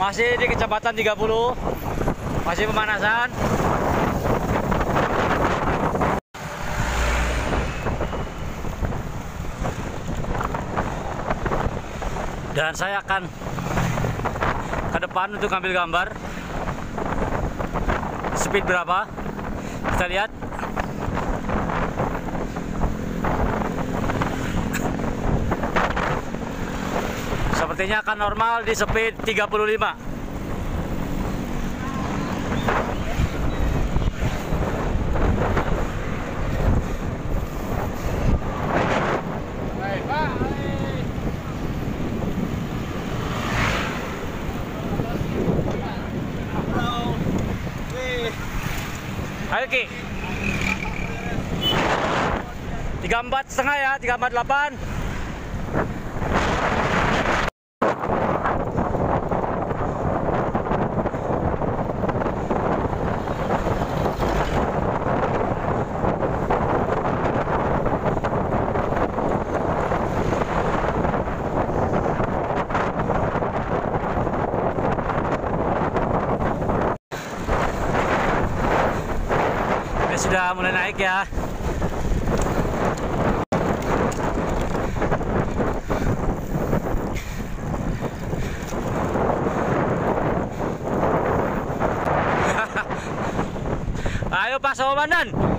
Masih di kecepatan 30. Masih pemanasan. Dan saya akan ke depan untuk ambil gambar. Speed berapa? Kita lihat. Sepertinya akan normal di speed 35. Ayo Ki. 34,5 ya, 348. Sudah mulai naik ya. Ayo Pak Komandan.